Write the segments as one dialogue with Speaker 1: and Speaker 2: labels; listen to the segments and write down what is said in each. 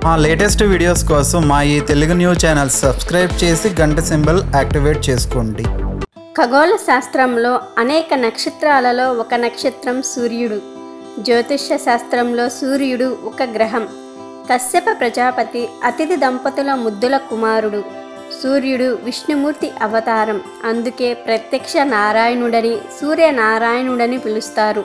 Speaker 1: మా latest videos కోసం మా ఈ తెలుగు న్యూస్ ఛానల్ సబ్స్క్రైబ్ చేసి గంట సింబల్ యాక్టివేట్ చేసుకోండి.
Speaker 2: ఖగోళ శాస్త్రంలో అనేక నక్షత్రాలలో ఒక నక్షత్రం సూర్యుడు. జ్యోతిష్య శాస్త్రంలో సూర్యుడు ఒక గ్రహం. కశ్యప ప్రజాపతి అతిథి దంపతుల ముద్దుల కుమారుడు. సూర్యుడు విష్ణుమూర్తి అవతారం. అందుకే ప్రత్యక్ష నారాయణుడని సూర్యనారాయణుడని పిలుస్తారు.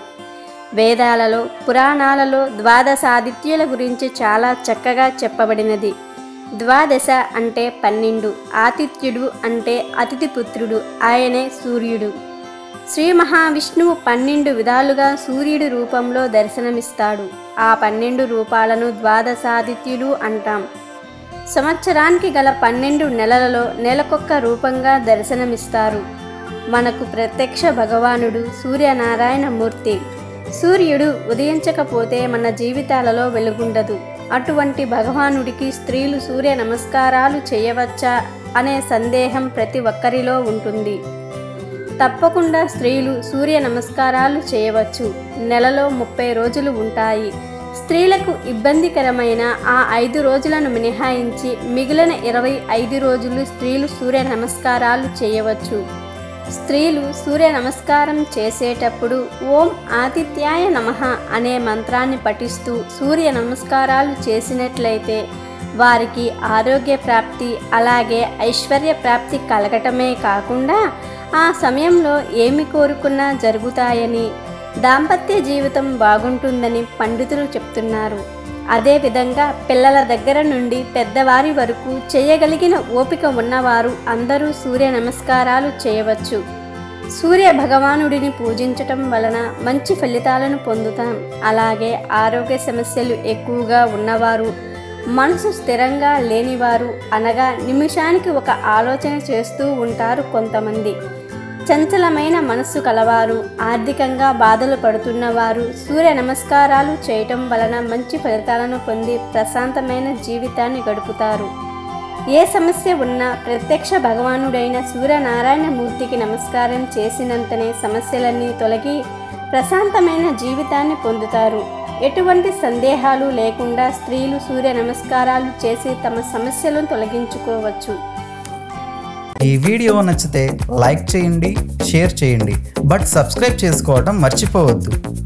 Speaker 2: వేదాలలో పురాణాలలో ద్వాదశాదిత్యుల గురించి చాలా చక్కగా చెప్పబడినది. ద్వాదశ అంటే 12, ఆతిథ్యుడు అంటే అతిథిపుత్రుడు, ఆయనే సూర్యుడు. శ్రీ మహావిష్ణువు 12 విధాలుగా సూర్యుడి రూపంలో దర్శనమిస్తాడు. ఆ 12 రూపాలను ద్వాదశాదిత్యులు అంటాం. సంవత్సరానికి గల 12 నెలలలో నెలకొక్క రూపంగా దర్శనమిస్తారు. మనకు ప్రత్యక్ష భగవానుడు సూర్యనారాయణ మూర్తి. సూర్యుడు ఉదయించకపోతే మన జీవితాలలో వెలుగుండదు. అటువంటి భగవానుడికి స్త్రీలు సూర్య నమస్కారాలు చేయవచ్చా అనే సందేహం ప్రతి ఒక్కరిలో ఉంటుంది. తప్పకుండా స్త్రీలు సూర్య నమస్కారాలు చేయవచ్చు. నెలలో 30 రోజులు ఉంటాయి. స్త్రీలకు ఇబ్బందికరమైన ఆ 5 రోజులను మినహాయించి మిగిలిన 25 రోజులు స్త్రీలు సూర్య నమస్కారాలు చేయవచ్చు. స్త్రీలు సూర్య నమస్కారం చేసేటప్పుడు ఓం ఆదిత్యాయ నమః అనే మంత్రాన్ని పఠిస్తూ సూర్య నమస్కారాలు చేసినట్లయితే వారికి ఆరోగ్య ప్రాప్తి అలాగే ఐశ్వర్య ప్రాప్తి కలగటమే కాకుండా ఆ సమయంలో ఏమి కోరుకున్నా జరుగుతాయని, దాంపత్య జీవితం బాగుంటుందని పండితులు చెప్తున్నారు. అదేవిధంగా పిల్లల దగ్గర నుండి పెద్దవారి వరకు చేయగలిగిన ఓపిక ఉన్నవారు అందరూ సూర్య నమస్కారాలు చేయవచ్చు. సూర్య భగవానుడిని పూజించటం వలన మంచి ఫలితాలను పొందుతాం. అలాగే ఆరోగ్య సమస్యలు ఎక్కువగా ఉన్నవారు, మనసు స్థిరంగా లేనివారు, అనగా నిమిషానికి ఒక ఆలోచన చేస్తూ ఉంటారు కొంతమంది, చంచలమైన మనస్సు కలవారు, ఆర్థికంగా బాధలు పడుతున్నవారు సూర్య నమస్కారాలు చేయటం వలన మంచి ఫలితాలను పొంది ప్రశాంతమైన జీవితాన్ని గడుపుతారు. ఏ సమస్య ఉన్నా ప్రత్యక్ష భగవానుడైన సూర్యనారాయణ మూర్తికి నమస్కారం చేసినంతనే సమస్యలన్నీ తొలగి ప్రశాంతమైన జీవితాన్ని పొందుతారు. ఎటువంటి సందేహాలు లేకుండా స్త్రీలు సూర్య నమస్కారాలు చేసి తమ సమస్యలను తొలగించుకోవచ్చు.
Speaker 1: ఈ వీడియో నచ్చితే లైక్ చేయండి, షేర్ చేయండి, బట్ సబ్స్క్రైబ్ చేసుకోవడం మర్చిపోవద్దు.